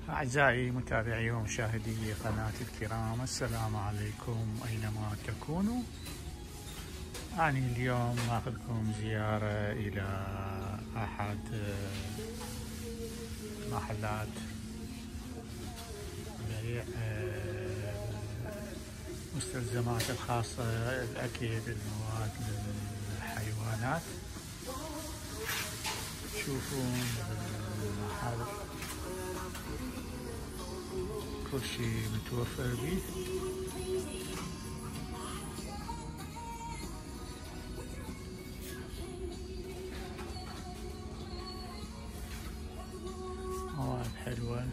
أعزائي متابعي ومشاهدي قناة الكرام، السلام عليكم أينما تكونوا. أنا اليوم أخذكم زيارة إلى أحد محلات بيع المستلزمات الخاصة، الأكل، المواد للحيوانات. تشوفون المحل كل شيء متوفر به. مواد حلوة.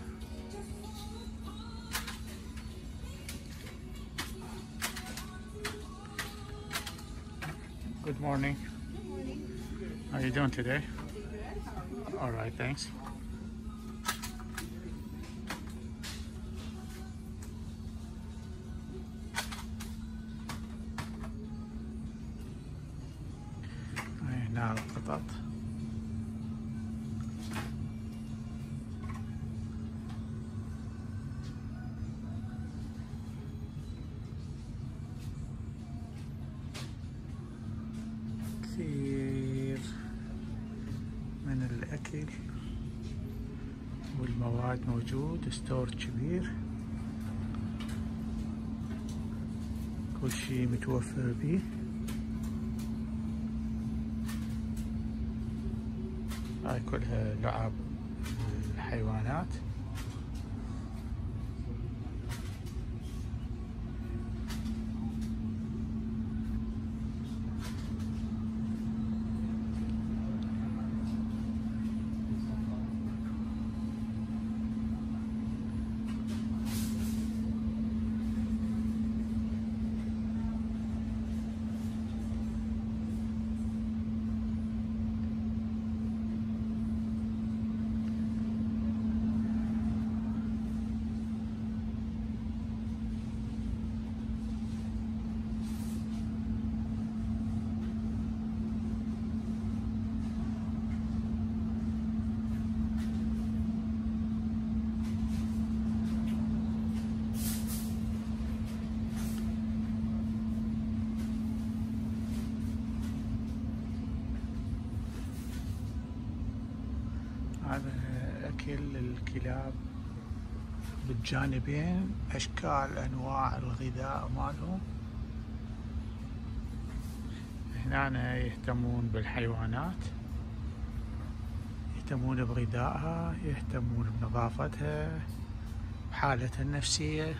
Good morning. Good morning. How are you doing today? All right, thanks. هنا القطط. كثير من الأكل والمواد موجود، ستور كبير، كل شيء متوفر به. هاي كلها لعب الحيوانات. هذا أكل الكلاب بالجانبين، أشكال أنواع الغذاء مالهم. هنا يهتمون بالحيوانات، يهتمون بغذائها، يهتمون بنظافتها، بحالتها النفسية.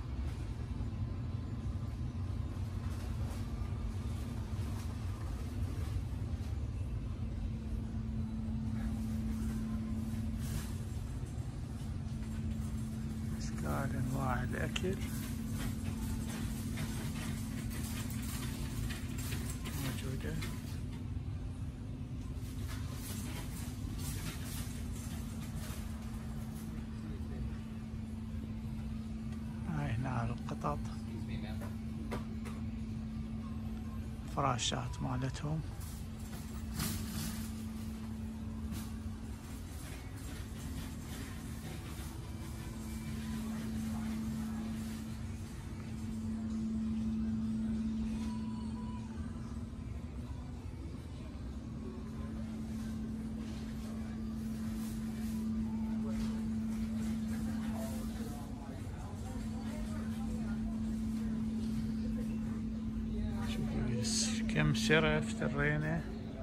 أنواع الأكل موجودة. هاي هنا القطط، فراشات مالتهم. كم سرة افترينا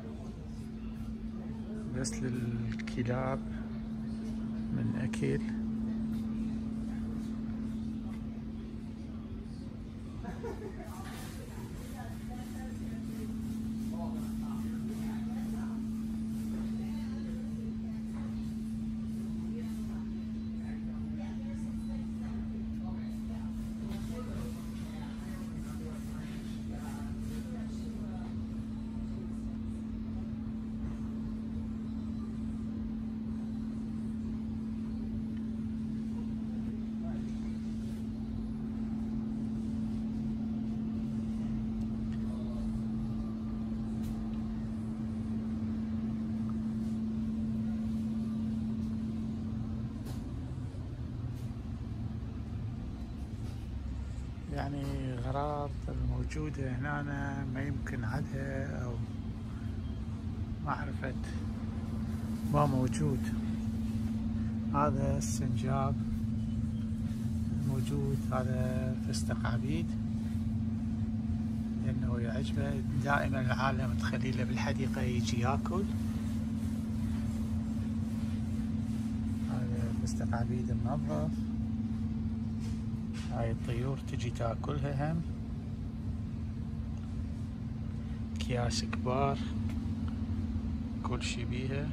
بس للكلاب من أكل. يعني غراض الموجودة هنا ما يمكن عدها أو ما عرفت ما موجود. هذا السنجاب موجود، هذا فستق عبيد لأنه يعجبه دائما العالم تخليله بالحديقة يجي ياكل. هذا فستق عبيد منظف، هاي الطيور تجي تاكلها هم. اكياس كبار كل شي بيها.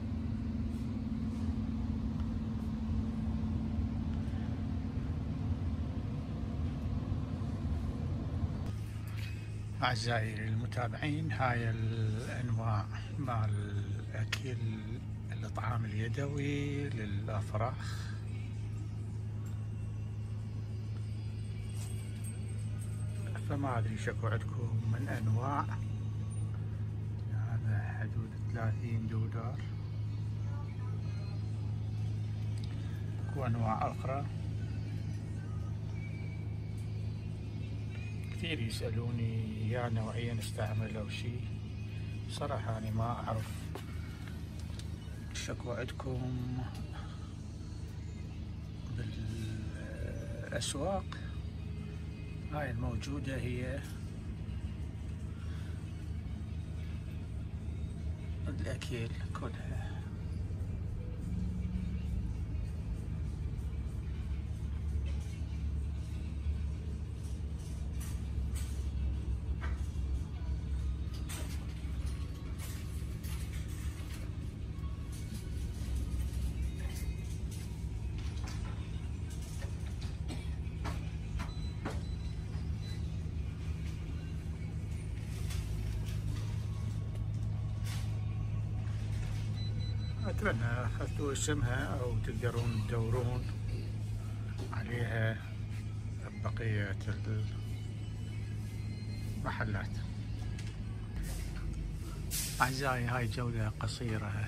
أعزائي المتابعين، هاي الأنواع مال الأكل الطعام اليدوي للأفراخ. فما أدري شكو عندكم من أنواع، هذا حدود 30 دولار. وأنواع أخرى. كثير يسألوني يا نوعية نستعمل أو شي، صراحة أنا ما أعرف شكو عندكم بالأسواق. هاي الموجودة هي الأكل كلها. أتمنى أخذتوا اسمها أو تقدرون تدورون عليها بقية المحلات. أعزائي، هاي جولة قصيرة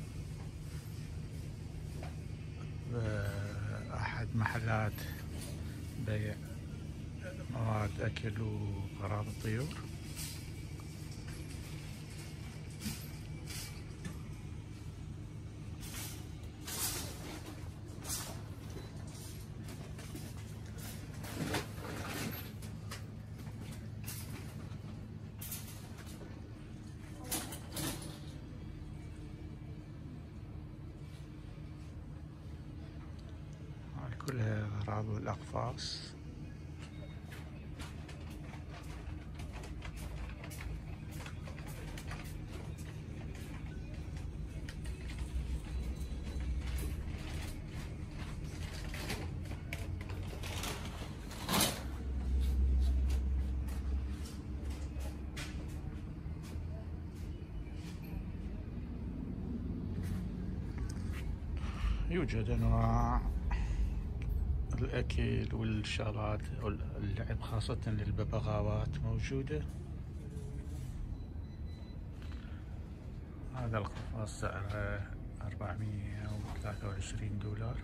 بأحد محلات بيع مواد أكل وغراض الطيور. كلها أغراض والأقفاص. يوجد أنواع الأكل والشغلات واللعب خاصة للببغاوات موجودة. هذا القفاز سعره 423 دولار.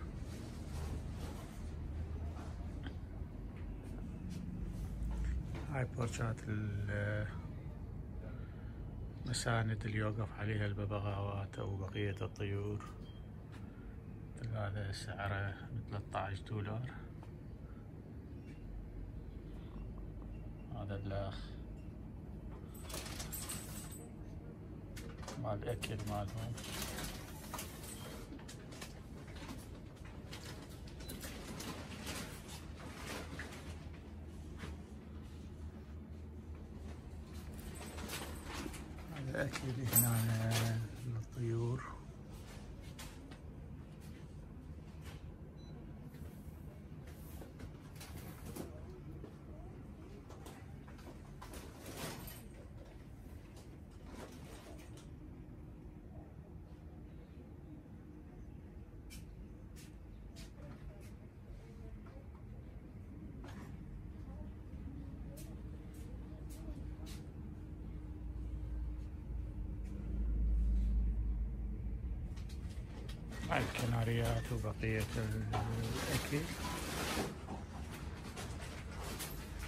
هاي بورشات المساند اللي يوقف عليها الببغاوات أو بقية الطيور. هذا سعره 13 دولار. هذا اللاخ مال الأكل مالهم. هذا أكل هنا للطيور. الكناريات وبقية الأكل.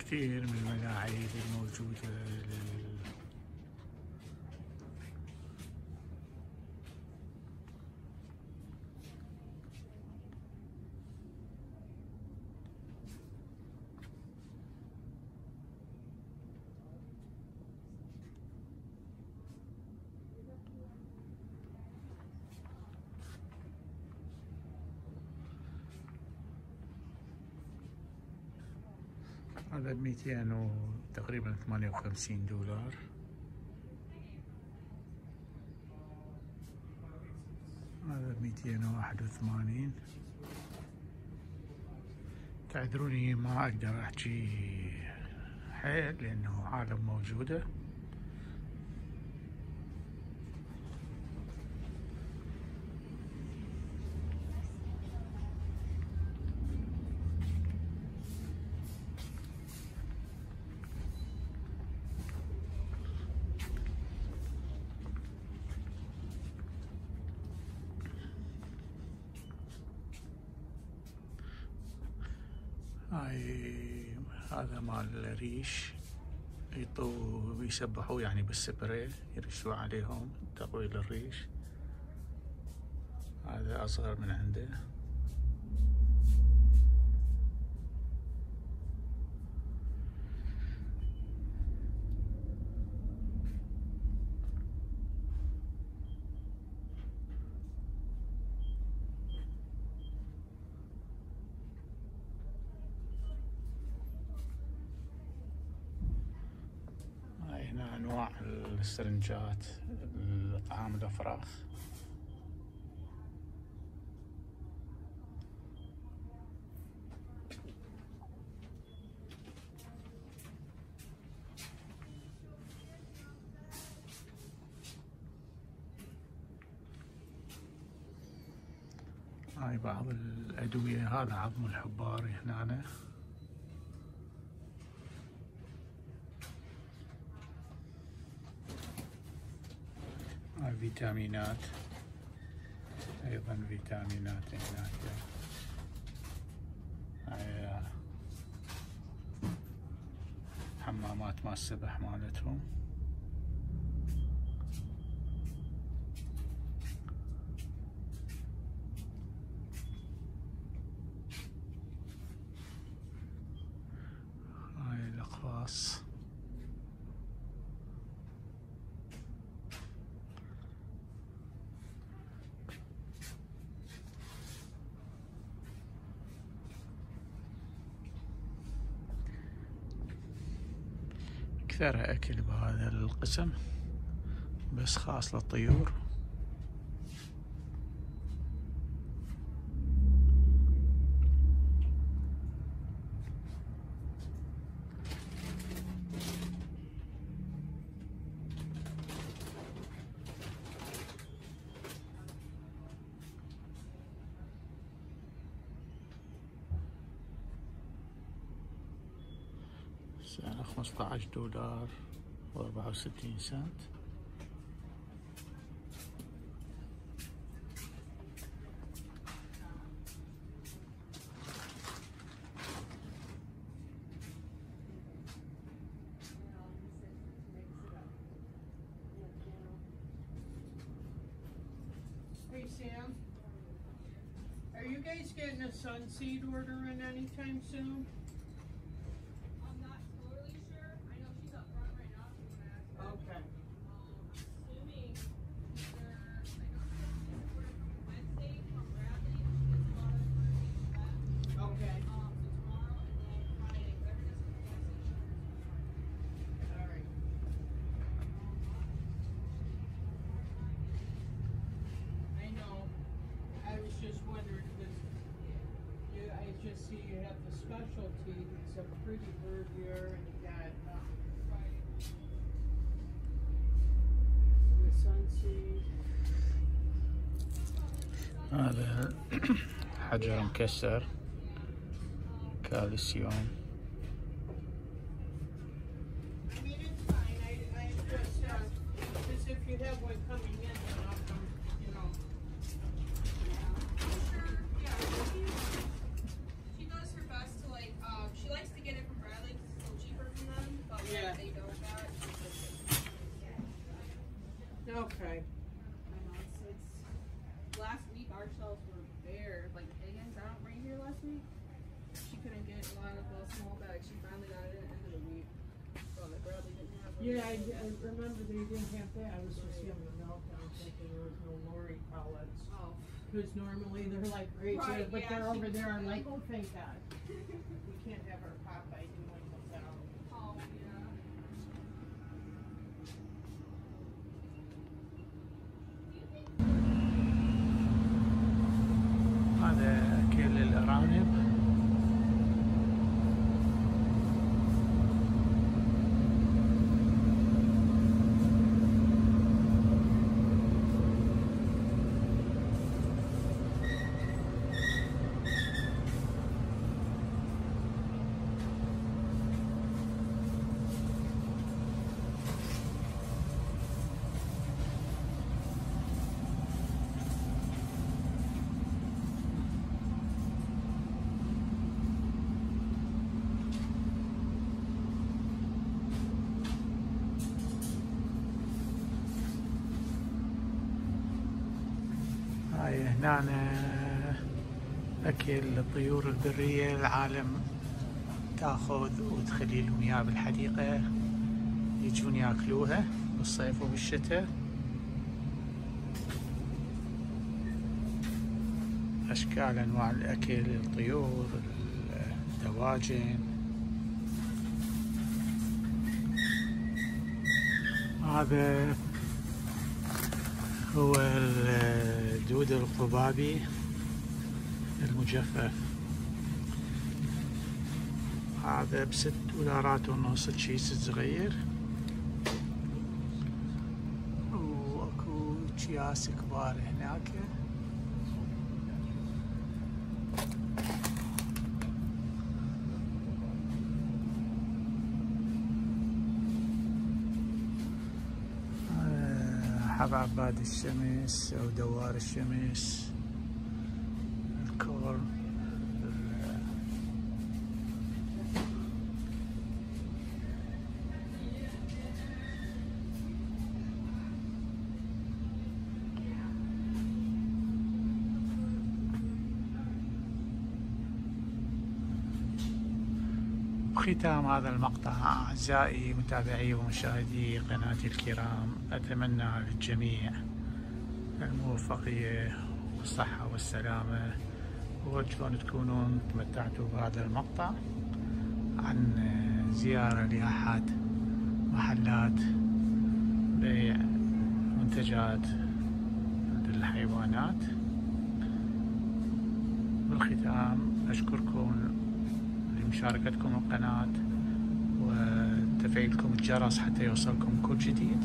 كثير من الملاعب الموجودة هذا ب200 تقريبا 58 دولار. هذا ب281. تعذروني ما اقدر احكي حيل لانه عالم موجودة. هذا مال ريش، يسبحوا يعني بالسبراي يرشوا عليهم تقويل الريش. هذا أصغر من عنده. هنا أنواع السرنجات لطعام الأفراخ. هاي بعض الأدوية. هذا عظم الحبار هنا. هاي فيتامينات، أيضا فيتامينات هناك. هاي حمامات مال السبح مالتهم. هاي الأقفاص. أكثر أكل بهذا القسم بس خاص للطيور. سعره 15 دولار و64 سنت. Hey Sam, are you guys getting a Sunseed order in anytime soon? I'm not totally sure. I know she's up front right now. So I'm gonna ask her. Okay. Assuming either I know she has an order from Wednesday from Bradley. She gets a lot of orders back. Okay. So tomorrow and then Friday, whatever it is from Wednesday. All right. I know. I was just wondering because I just see you have the specialty. It's a pretty bird here, and you got the Sunseed. هذا حجر مكسر كالسيوم. I mean, it's fine. I just, because if you have one coming in, then I'll come, you know. Sure. Yeah. She does her best to like. She likes to get it from Bradley, so she Okay. I know it's last week our shelves were bare. Like Higgins out right here last week. She couldn't get a lot of small bags. She finally got it at the end of the week. So the Bradley didn't have. Yeah, I remember they didn't have that. I was just giving them milk. I was thinking there was no Lori pellets. Oh. Because normally they're like right Right, there, but yeah, they're she- over there. I'm like, oh, thank God. We can't have our Popeye doing without. Oh yeah. هذا أكل الأرانب. هاي هنا أكل الطيور البرية. العالم تاخذ وتخلي لهم إياها بالحديقة، يجون ياكلوها بالصيف وبالشتاء. أشكال أنواع الأكل، الطيور، الدواجن. هذا هو الدود القبابي المجفف. هذا $6.50 الكيس الصغير. واكو اكياس كبار هناك. عباد الشمس أو دوار الشمس، الكورن. بختام هذا المقطع أعزائي متابعي ومشاهدي قناتي الكرام، أتمنى للجميع الموفقية والصحة والسلامة، وأرجو أن تكونون تمتعتوا بهذا المقطع عن زيارة لأحد محلات بيع منتجات للحيوانات. بالختام أشكركم لمشاركتكم القناة وتفعيلكم الجرس حتى يوصلكم كل جديد،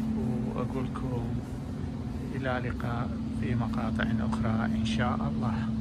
وأقول لكم إلى لقاء في مقاطع أخرى إن شاء الله.